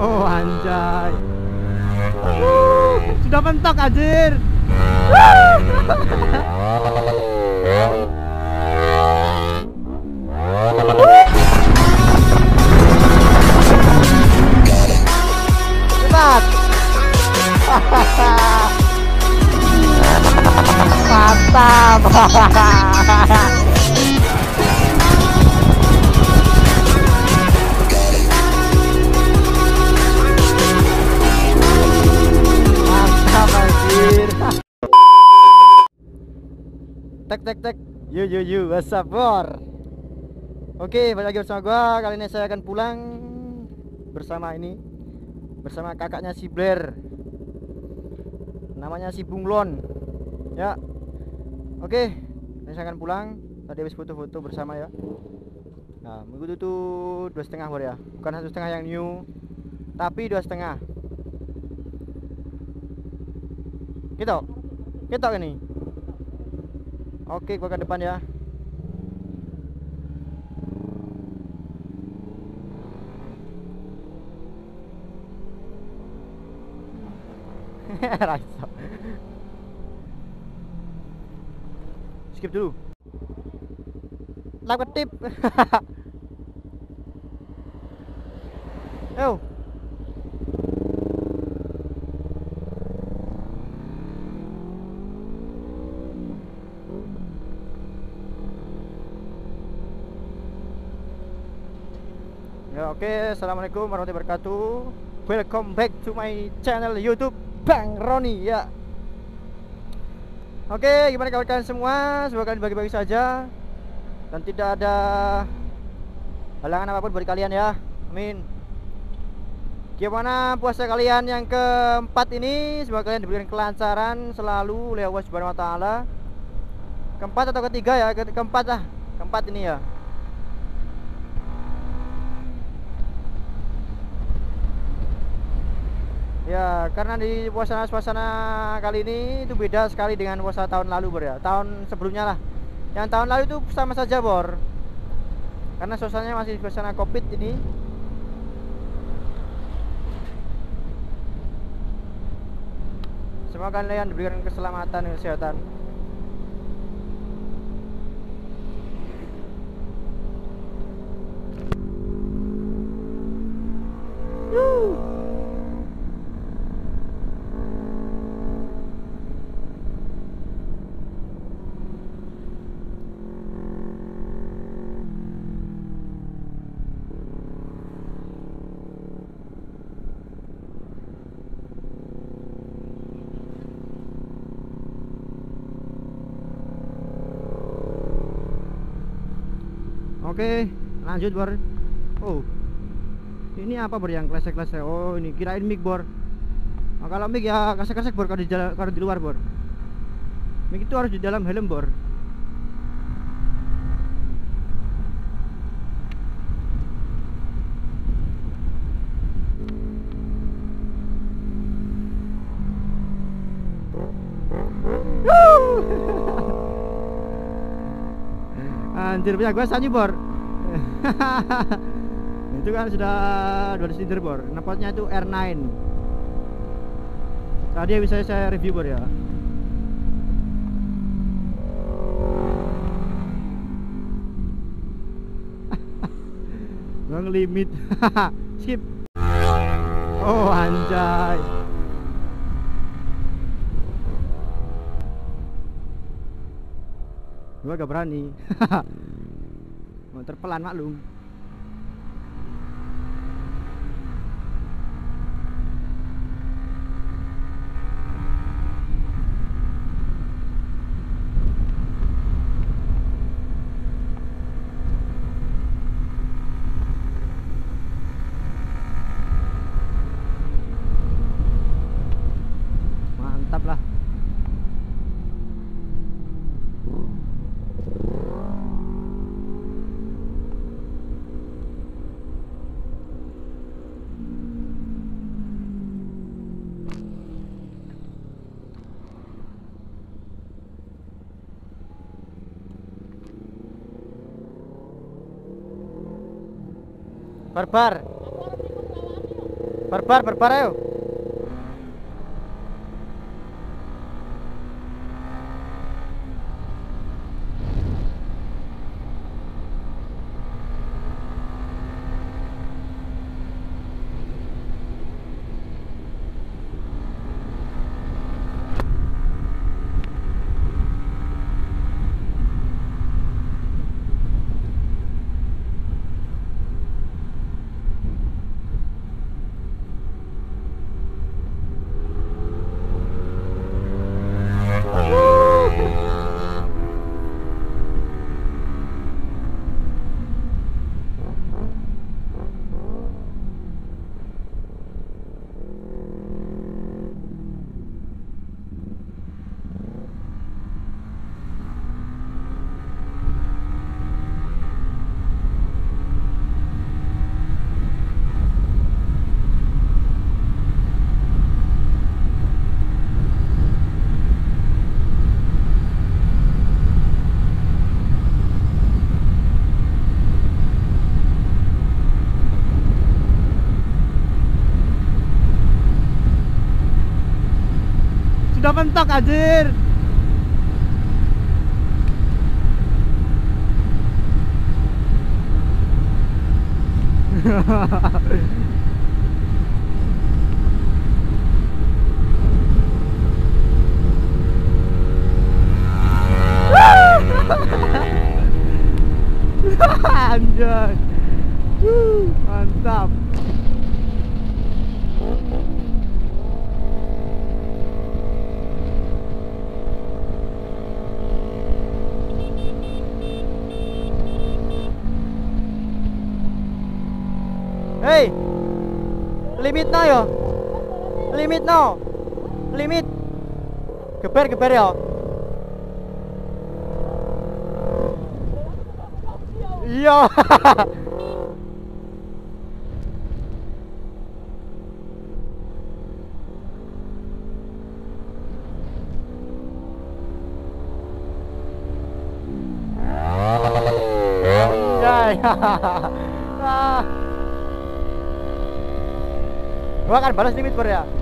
Oh anjay. Sudah mentok anjir. Cepat. Mantap. Tek you what's up bor. Oke, balik lagi bersama gua. Kali ini saya akan pulang bersama kakaknya si Blair, namanya si Bunglon ya. Oke, ini saya akan pulang. Tadi habis foto-foto bersama ya. Nah, minggu itu 2,5 bor ya, bukan 1,5 yang new, tapi 2,5 kita ini. Oke, gua ke depan ya. Rasa. Skip dulu. Like tip. Yo. Ya, oke, assalamualaikum warahmatullahi wabarakatuh. Welcome back to my channel YouTube Bang Roni ya. Oke, gimana kabar kalian semua? Semoga kalian bagi-bagi saja dan tidak ada halangan apapun buat kalian ya. Amin. Gimana puasa kalian yang keempat ini? Semoga kalian diberikan kelancaran selalu oleh Allah Subhanahu wa taala. Keempat atau ketiga ya? Keempat lah. Keempat ini ya. Ya, karena di suasana kali ini itu beda sekali dengan puasa tahun lalu bor ya. Tahun sebelumnya lah. Yang tahun lalu itu sama saja bor. Karena suasananya masih suasana Covid ini. Semoga kalian diberikan keselamatan dan kesehatan. Oke, lanjut bor. Oh, ini apa bor yang klesek-klesek? Oh, ini kirain mic bor. Nah, kalau mic ya klesek-klesek bor kalau di luar bor. Mic itu harus di dalam helm bor. Anjir, punya gua sanyi bor. Itu kan sudah 2 silinder bor. Knalpotnya itu R9. Tadi bisa saya review bor ya. Bang limit. Skip. Oh anjay. Gua gak berani. Motor pelan maklum. Mantap lah. Barbar. Barbar ayo. Sudah mentok anjir. Anjir. Mantap. Hey, limit no yo, limit no, limit, geber yo. Iya. Ah. Gua akan balas limit Bor ya.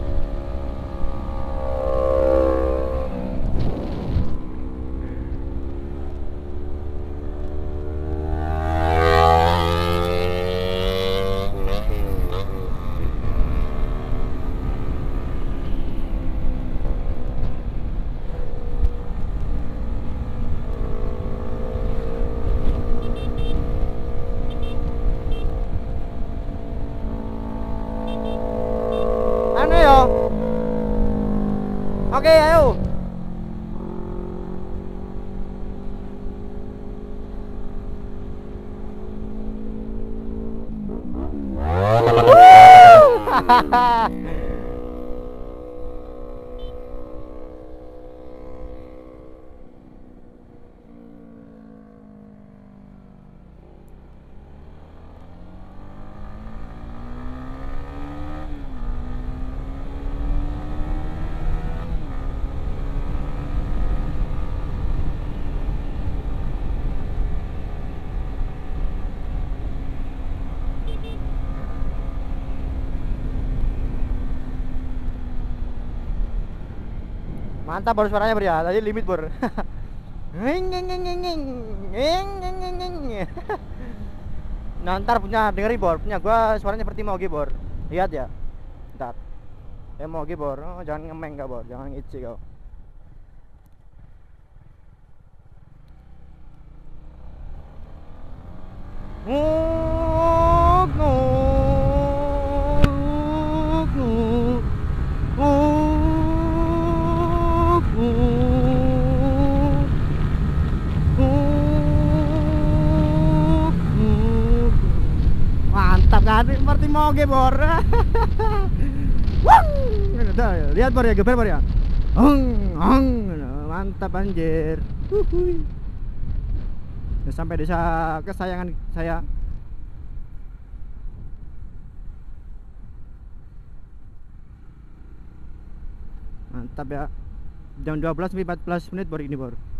Anu yo. Oke, ayo. Mantap Bor suaranya Bor ya. Tadi limit Bor. Nah, ntar punya dengeri Bor. Punya gua suaranya seperti mau Bor. Lihat ya. Ntar. Mau Bor. Oh, jangan ngemeng kau Bor. Jangan ngece kau. Mantap kan seperti mau Bor. Lihat Bor ya, geber Bor ya. Mantap anjir. Sampai desa kesayangan saya. Mantap ya. Jam 12 lebih 14 menit Bor ini Bor.